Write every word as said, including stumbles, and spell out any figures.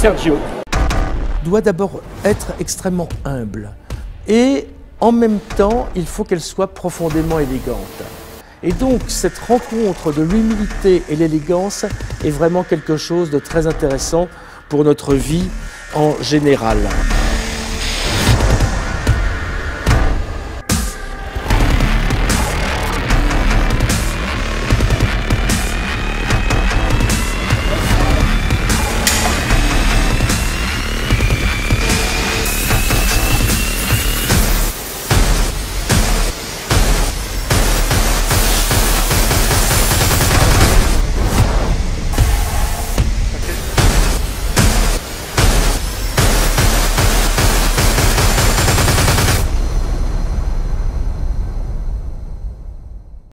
Sergio. Doit d'abord être extrêmement humble et en même temps il faut qu'elle soit profondément élégante. Et donc cette rencontre de l'humilité et l'élégance est vraiment quelque chose de très intéressant pour notre vie en général.